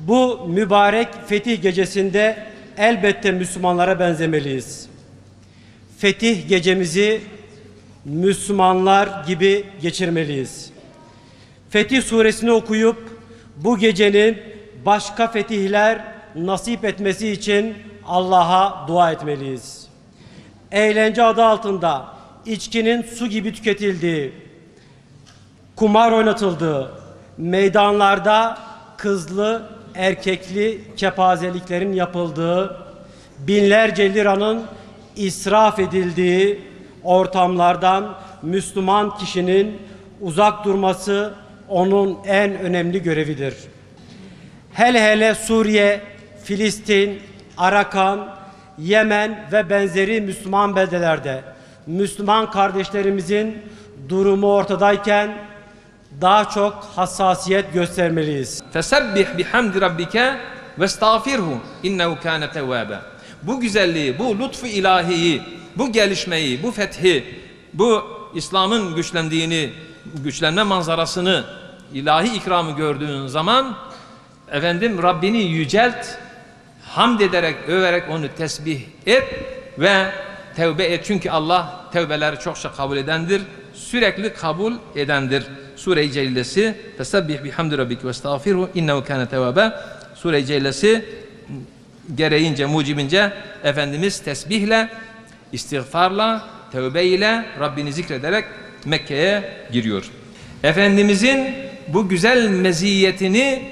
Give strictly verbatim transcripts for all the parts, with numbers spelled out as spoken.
Bu mübarek fetih gecesinde elbette Müslümanlara benzemeliyiz. Fetih gecemizi Müslümanlar gibi geçirmeliyiz. Fetih suresini okuyup bu gecenin başka fetihler nasip etmesi için Allah'a dua etmeliyiz. Eğlence adı altında içkinin su gibi tüketildiği, kumar oynatıldığı, meydanlarda kızlı, erkekli kepazeliklerin yapıldığı, binlerce liranın israf edildiği ortamlardan Müslüman kişinin uzak durması onun en önemli görevidir. Hele hele Suriye, Filistin, Arakan, Yemen ve benzeri Müslüman beldelerde Müslüman kardeşlerimizin durumu ortadayken daha çok hassasiyet göstermeliyiz. Fesebbih bihamdi rabbike vestağfirhu innehu kâne tevvâbe. Bu güzelliği, bu lütfu ilahiyi, bu gelişmeyi, bu fethi, bu İslam'ın güçlendiğini, güçlenme manzarasını, ilahi ikramı gördüğün zaman efendim Rabbini yücelt, hamd ederek, överek onu tesbih et ve tevbe et. Çünkü Allah tevbeleri çokça kabul edendir, sürekli kabul edendir. Sure-i Cellesi Fesebbih bihamdi rabbike vestağfirhu innehu kâne tevvâbe. Sure-i Cellesi gereğince, mucibince Efendimiz tesbihle, istiğfarla, tevbe ile Rabbini zikrederek Mekke'ye giriyor. Efendimizin bu güzel meziyetini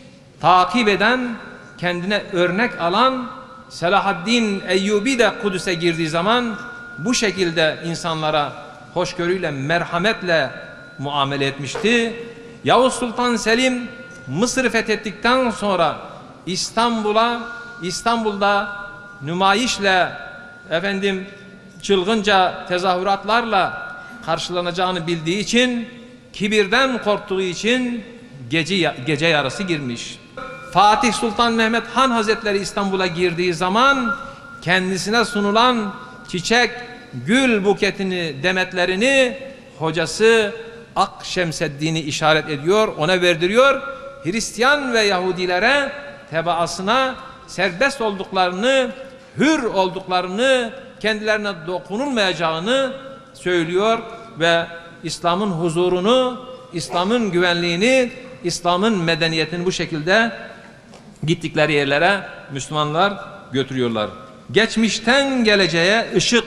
takip eden, kendine örnek alan Selahaddin Eyyubi de Kudüs'e girdiği zaman bu şekilde insanlara hoşgörüyle, merhametle muamele etmişti. Yavuz Sultan Selim Mısır'ı fethettikten sonra İstanbul'a, İstanbul'da nümayişle, efendim çılgınca tezahüratlarla karşılanacağını bildiği için, kibirden korktuğu için gece, gece yarısı girmiş. Fatih Sultan Mehmet Han Hazretleri İstanbul'a girdiği zaman kendisine sunulan çiçek, gül buketini, demetlerini hocası Akşemseddin'i işaret ediyor, ona verdiriyor. Hristiyan ve Yahudilere tebaasına serbest olduklarını, hür olduklarını, kendilerine dokunulmayacağını söylüyor ve İslam'ın huzurunu, İslam'ın güvenliğini, İslam'ın medeniyetini bu şekilde gittikleri yerlere Müslümanlar götürüyorlar. Geçmişten geleceğe ışık,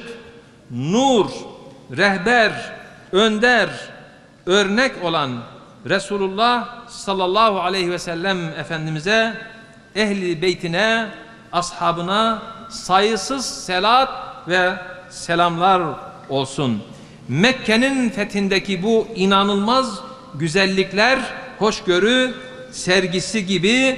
nur, rehber, önder, örnek olan Resulullah sallallahu aleyhi ve sellem Efendimiz'e, ehli beytine, ashabına sayısız selat ve selamlar olsun. Mekke'nin fethindeki bu inanılmaz güzellikler, hoşgörü sergisi gibi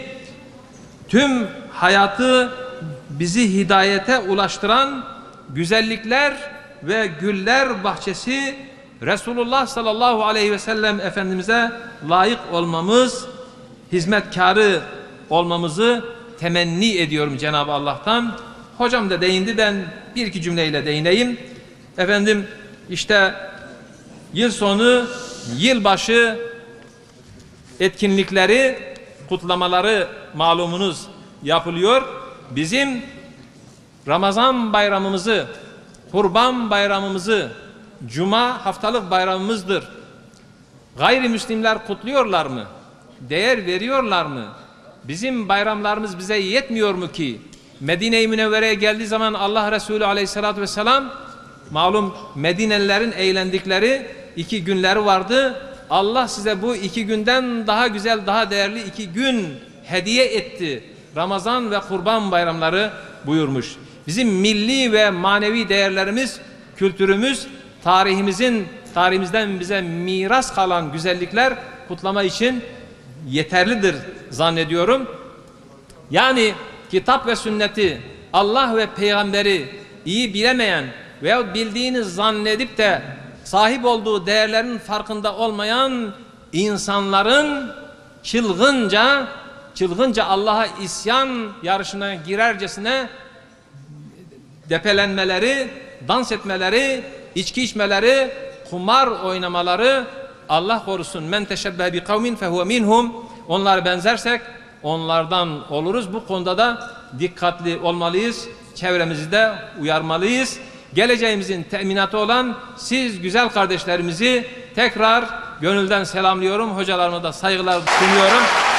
tüm hayatı bizi hidayete ulaştıran güzellikler ve güller bahçesi Resulullah sallallahu aleyhi ve sellem Efendimiz'e layık olmamız, hizmetkarı olmamızı temenni ediyorum Cenab-ı Allah'tan. Hocam da değindi, ben bir iki cümleyle değineyim. Efendim işte yıl sonu, yılbaşı etkinlikleri, kutlamaları malumunuz yapılıyor. Bizim Ramazan bayramımızı, Kurban bayramımızı, Cuma haftalık bayramımızdır. Gayrimüslimler kutluyorlar mı? Değer veriyorlar mı? Bizim bayramlarımız bize yetmiyor mu ki? Medine-i Münevvere'ye geldiği zaman Allah Resulü aleyhissalatü vesselam, malum Medinelilerin eğlendikleri iki günleri vardı. Allah size bu iki günden daha güzel, daha değerli iki gün hediye etti. Ramazan ve Kurban bayramları buyurmuş. Bizim milli ve manevi değerlerimiz, kültürümüz, tarihimizin, tarihimizden bize miras kalan güzellikler kutlama için yeterlidir zannediyorum. Yani kitap ve sünneti, Allah ve peygamberi iyi bilemeyen veya bildiğini zannedip de sahip olduğu değerlerin farkında olmayan insanların çılgınca çılgınca Allah'a isyan yarışına girercesine depelenmeleri, dans etmeleri, içki içmeleri, kumar oynamaları, Allah korusun, men teşebbeh bi kavmin fehuve minhum, onlara benzersek onlardan oluruz. Bu konuda da dikkatli olmalıyız. Çevremizi de uyarmalıyız. Geleceğimizin teminatı olan siz güzel kardeşlerimizi tekrar gönülden selamlıyorum. Hocalarıma da saygılar sunuyorum.